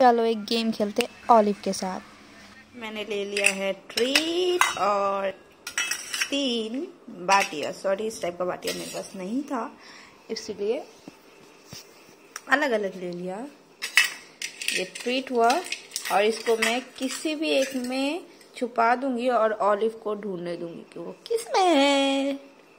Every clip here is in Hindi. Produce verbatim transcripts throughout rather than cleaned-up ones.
चलो एक गेम खेलते ऑलिव के साथ। मैंने ले लिया है ट्रीट और तीन बाटिया। सॉरी, इस टाइप का बाटिया मेरे पास नहीं था, इसलिए अलग अलग ले लिया। ये ट्रीट हुआ और इसको मैं किसी भी एक में छुपा दूंगी और ऑलिव को ढूंढने दूंगी कि वो किस में है।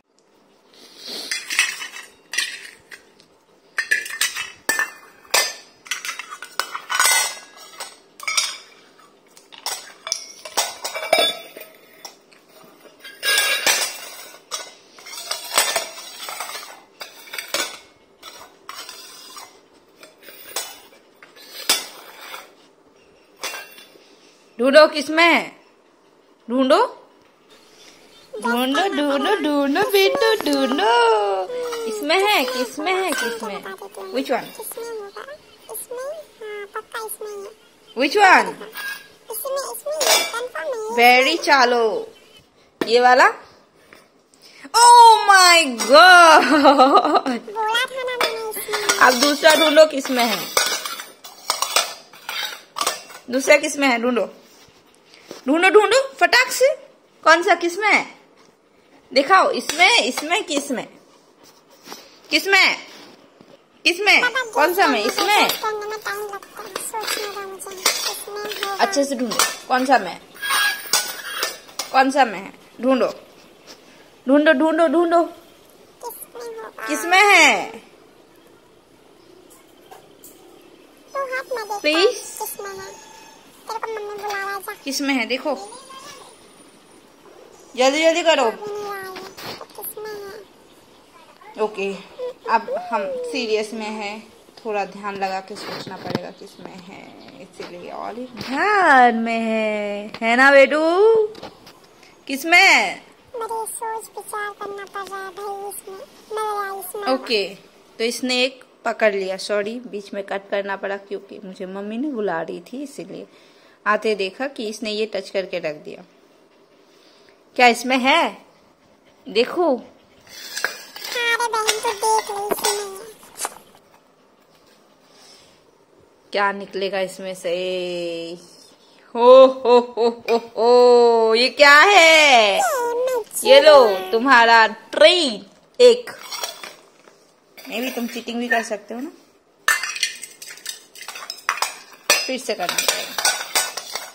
ढूंढो किसमें है, ढूंढो ढूंढो ढूंढो ढूंढो बिट्टू ढूंढो। इसमें है, किसमें है, किसमें? Which one? Which one? वेरी चालो, ये वाला। ओह माय गॉड, अब दूसरा ढूंढो किसमें है, दूसरा किसमें है, ढूंढो ढूंढो ढूंढो फटाक से। कौन सा किसमें है दिखाओ, इसमें इसमें किसमें किसमें किसमें कौन सा में, इसमें। अच्छे से ढूंढो कौन सा में, कौन सा में है, ढूंढो ढूंढो ढूंढो ढूंढो किसमें है प्लीज, किसमें है देखो, जल्दी जल्दी करो। ओके, अब हम सीरियस में हैं, थोड़ा ध्यान लगा के सोचना पड़ेगा किसमें है, इसीलिए ऑलिव ध्यान में है, है ना बेटू? किसमें है? सोच विचार करना पड़ रहा है भाई, इसमें इसमें। ओके, तो इसने एक पकड़ लिया। सॉरी, बीच में कट करना पड़ा क्योंकि मुझे मम्मी ने बुला रही थी, इसीलिए आते देखा कि इसने ये टच करके रख दिया। क्या इसमें है देखो? अरे बहन तो देख लो इसमें क्या निकलेगा इसमें से। हो हो हो हो हो, ये क्या है? ये लो तुम्हारा ट्रीट। एक मे भी तुम चीटिंग भी कर सकते हो ना, फिर से करना पड़ेगा।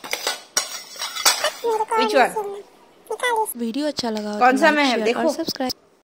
वीडियो अच्छा लगा कौन सा में है देखो, सब्सक्राइब।